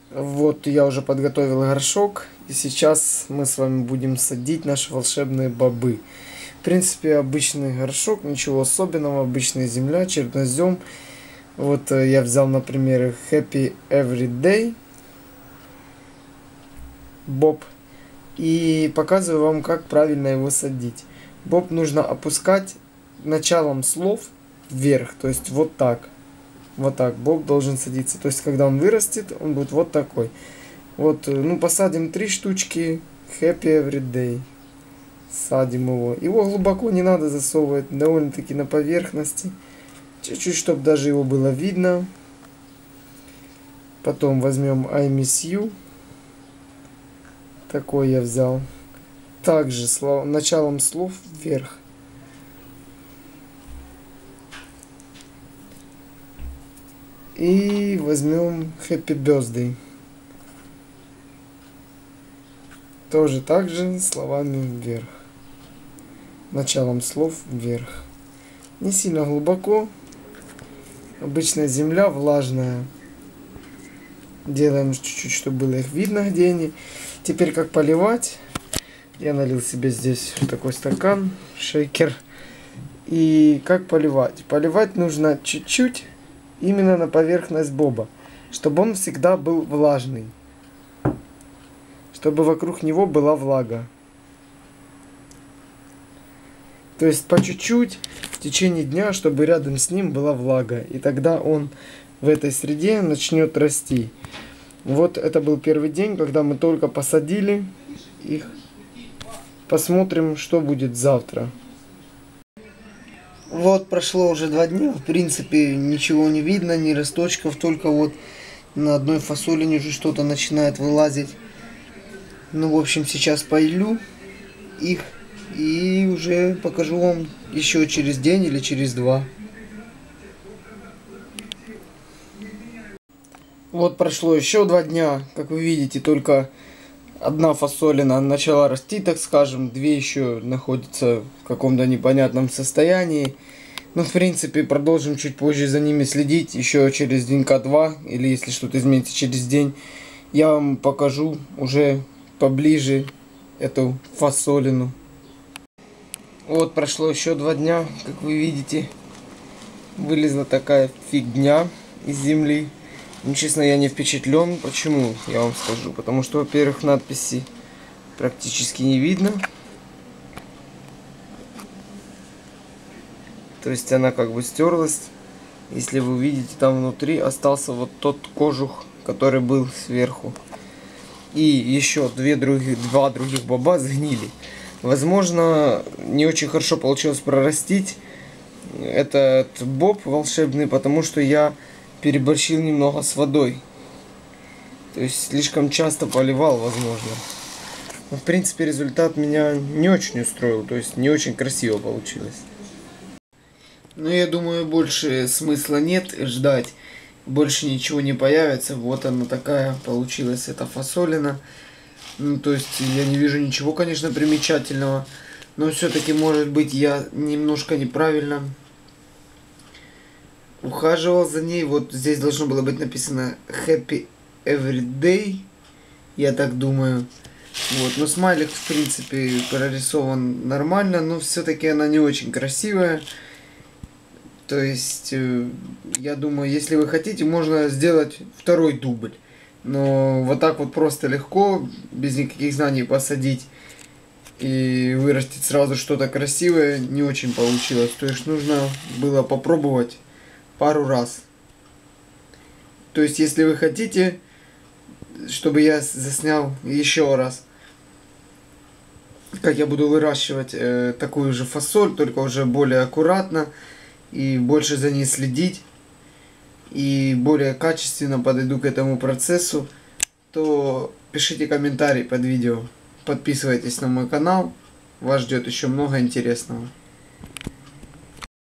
Вот я уже подготовил горшок, и сейчас мы с вами будем садить наши волшебные бобы. В принципе, обычный горшок, ничего особенного, обычная земля, чернозем. Вот я взял, например, Happy Everyday боб и показываю вам, как правильно его садить. Боб нужно опускать началом слов вверх, то есть вот так. Вот так боб должен садиться. То есть, когда он вырастет, он будет вот такой. Вот, ну, посадим 3 штучки. Happy Everyday. Садим его. Его глубоко не надо засовывать, довольно-таки на поверхности. Чуть-чуть, чтобы даже его было видно. Потом возьмем I Miss You. Такой я взял. Также началом слов вверх. И возьмем Happy Birthday. Тоже так же словами вверх. Началом слов вверх. Не сильно глубоко. Обычная земля влажная. Делаем чуть-чуть, чтобы было их видно, где они. Теперь как поливать. Я налил себе здесь такой стакан, шейкер. И как поливать? Поливать нужно чуть-чуть. Именно на поверхность боба, чтобы он всегда был влажный, чтобы вокруг него была влага. То есть по чуть-чуть в течение дня, чтобы рядом с ним была влага, и тогда он в этой среде начнет расти. Вот это был первый день, когда мы только посадили их. Посмотрим, что будет завтра. Вот прошло уже 2 дня, в принципе ничего не видно, ни росточков, только вот на одной фасолине уже что-то начинает вылазить. Ну, в общем, сейчас полью их и уже покажу вам еще через день или через 2. Вот прошло еще 2 дня, как вы видите, только одна фасолина начала расти, так скажем, 2 еще находятся в каком-то непонятном состоянии. Ну, в принципе, продолжим чуть позже за ними следить, еще через денька 2, или если что-то изменится через день, я вам покажу уже поближе эту фасолину. Вот прошло еще 2 дня, как вы видите, вылезла такая фигня из земли. Ну, честно, я не впечатлен. Почему? Я вам скажу. Потому что, во-первых, надписи практически не видно. То есть она как бы стерлась. Если вы увидите, там внутри остался вот тот кожух, который был сверху. И еще 2 других боба сгнили. Возможно, не очень хорошо получилось прорастить этот боб волшебный, потому что я переборщил немного с водой. То есть слишком часто поливал, возможно. Но, в принципе, результат меня не очень устроил. То есть не очень красиво получилось. Но я думаю, больше смысла нет ждать. Больше ничего не появится. Вот она такая получилась, эта фасолина. Ну, то есть я не вижу ничего, конечно, примечательного. Но все-таки, может быть, я немножко неправильно ухаживал за ней. Вот здесь должно было быть написано Happy Everyday. Я так думаю. Вот. Но смайлик, в принципе, прорисован нормально. Но все-таки она не очень красивая. То есть, я думаю, если вы хотите, можно сделать 2-й дубль. Но вот так вот просто легко, без никаких знаний посадить и вырастить сразу что-то красивое не очень получилось. То есть нужно было попробовать пару раз. То есть, если вы хотите, чтобы я заснял еще раз, как я буду выращивать такую же фасоль, только уже более аккуратно и больше за ней следить, и более качественно подойду к этому процессу, то пишите комментарий под видео, подписывайтесь на мой канал, вас ждет еще много интересного.